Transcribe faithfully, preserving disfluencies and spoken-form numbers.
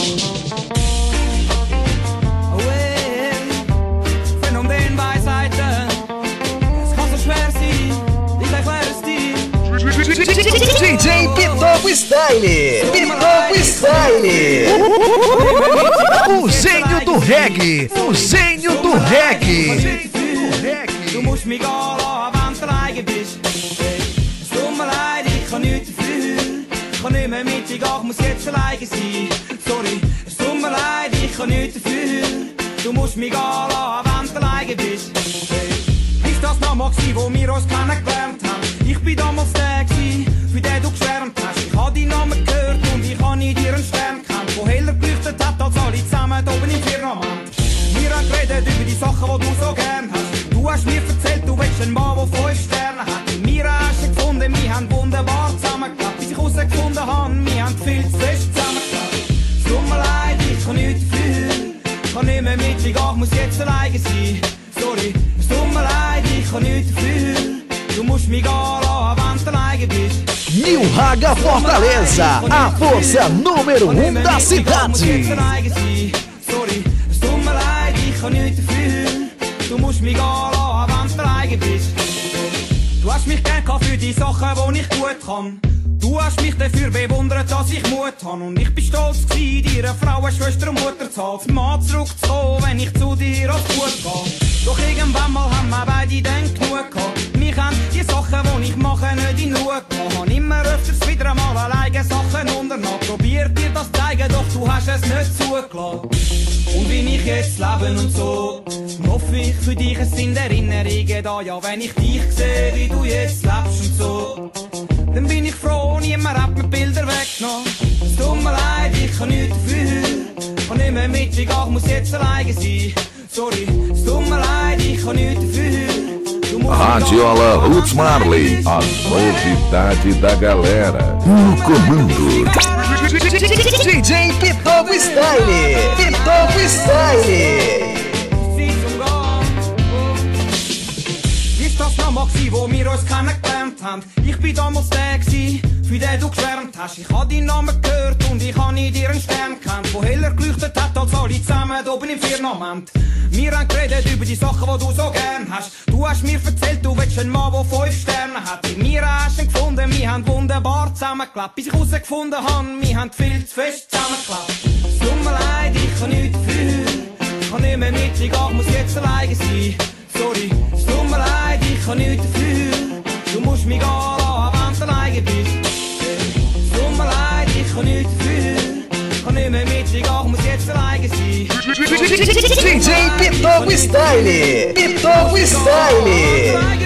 D J Pitoco Style, Pitoco Style, o gênio do reggae, o gênio do reggae. Du musst mich gehen lassen, wenn du alleine bist. Es tut mir leid, ich kann nichts dafür. Ich kann nicht mehr mit dir gehen, ich muss jetzt alleine sein. Sorry, es tut mir leid, ich kann nichts dafür. Du musst mich gehen lassen, wenn du alleine bist. Ist das nochmal gsi, wo wir uns kennengelernt haben? Ich bin damals der gsi, für den du geschwärmt hast. Ich hab deinen Namen gehört und ich hab in dir einen Stern gekannt, der heller geleuchtet hat als alle zusammen oben im Firmament. Wir haben geredet über die Sachen, die du so gern hast. Du hast mir erzählt, du willst einen Mann, der fünf Sterne hat. Und wir hast du gefunden, wir haben wunderbar zusammengeklappt. Bis ich herausgefunden habe, wir haben viel zu fest zusammengeklappt. Es tut mir leid, ich kann nichts dafür. Ich kann nicht mehr mit dir gehen, ich muss jetzt alleine sein. Sorry, es tut mir leid, ich kann nichts dafür. Du musst mich gehen lassen, wenn du alleine bist. New Raga Fortaleza, a força número um da cidade. Sorry, es tut mir leid, ich kann nichts dafür. Du musst mich gehen lassen, wenn du alleine bist. Du hast mich gern gehabt für die Sachen, die ich gut kann. Du hast mich dafür bewundert, dass ich Mut habe. Und ich bin stolz gewesen, dir eine Frau, eine Schwester und Mutter zu haben. Als Mann zurückzukommen, wenn ich zu dir als gut gehe. Doch irgendwann mal haben wir beide dann genug gehabt. Wir haben die Sachen, die ich mache, nicht in Ruhe gehabt. Habe immer öfters wieder einmal alleine Sachen unternommen. Probiert dir das zeigen, doch du hast es nicht zugelassen. Und wie ich jetzt lebe und so, hoffe ich für dich, es sind Erinnerungen da. Ja, wenn ich dich sehe, wie du jetzt lebst und so, dann bin ich froh, niemand hat mir Bilder weggenommen. Es tut mir leid, ich kann nichts dafür. Ich kann nicht mehr mit dir gehen, ich muss jetzt alleine sein. Sorry, es tut mir leid, ich kann nichts dafür. Radiola Roots Marley, a novidade da galera. No comando D J Pitoco Style, Pitoco Style. Ist das nochmal gsi, wo wir uns kennengelernt haben? Ich bin damals der gsi, für den du geschwärmt hast. Ich hab deinen Namen gehört und ich hab in dir einen Stern gekannt, der heller geleuchtet hat als alle zusammen oben im Firmament. Wir haben geredet über die Sachen, die du so gern hast. Du hast mir erzählt, du willst einen Mann, der fünf Sterne hat. In mir hast du ihn gefunden, wir haben wunderbar zusammengeklappt. Bis ich herausgefunden habe, wir haben viel zu fest zusammengeklappt. Es tut mir leid, ich kann nichts dafür. Ich kann nicht mehr mit dir gehen, ich muss jetzt alleine sein. Sorry, es tut mir leid, ich kann nichts dafür. Du musst mich gehen lassen, wenn du alleine bist. Es tut mir leid, ich kann nichts dafür. Ich kann nicht mehr mit dir gehen, ich muss jetzt alleine sein. D J Pitoco Style, Pitoco Style.